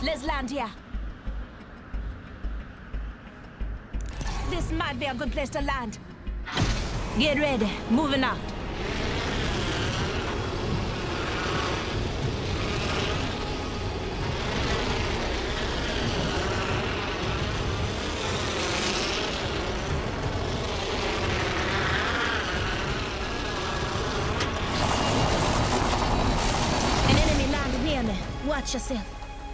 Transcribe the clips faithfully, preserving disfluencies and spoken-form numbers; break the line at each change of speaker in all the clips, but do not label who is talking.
Let's land here. This might be a good place to land. Get ready. Moving out. An enemy landed near me. Watch yourself.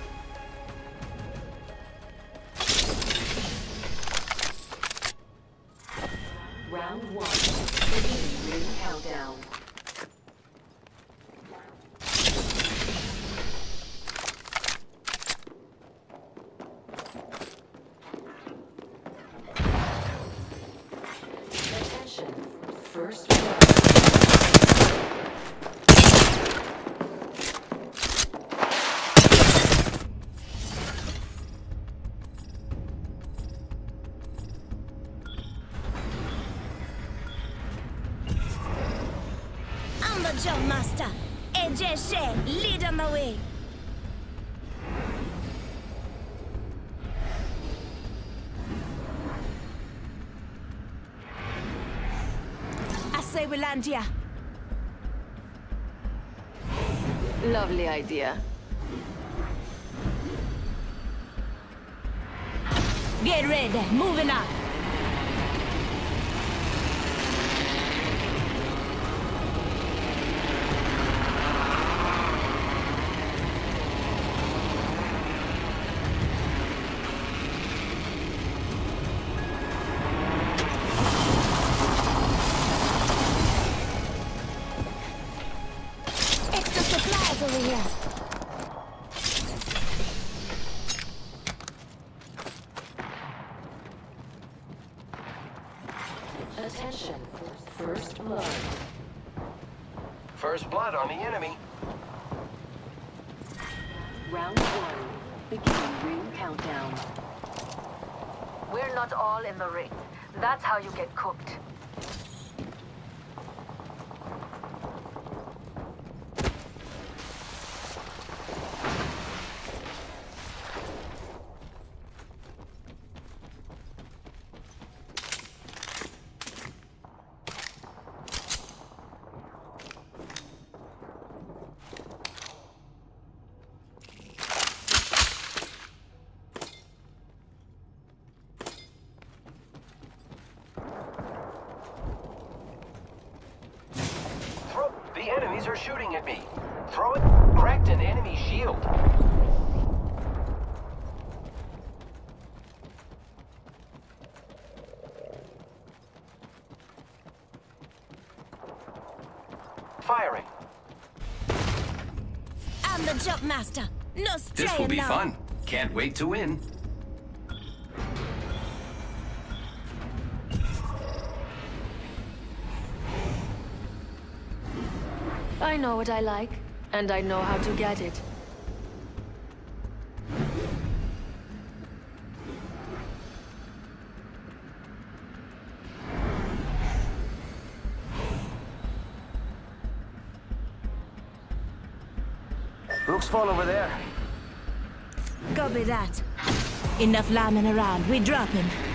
Round one. Beginning ring countdown. Attention. First blood.
The jump master, A J Shea, lead on the way. I say we land here.
Lovely idea.
Get ready, moving up. Over here.
Attention. First blood.
First blood on the enemy.
Round one. Beginning ring countdown.
We're not all in the ring. That's how you get cooked.
The enemies are shooting at me. Throw it. Cracked an enemy shield. Firing.
I'm the jump master. No straying
This will be
now.
fun. Can't wait to win.
I know what I like, and I know how to get it.
Looks full over there.
Copy that. Enough lambing around. We dropping.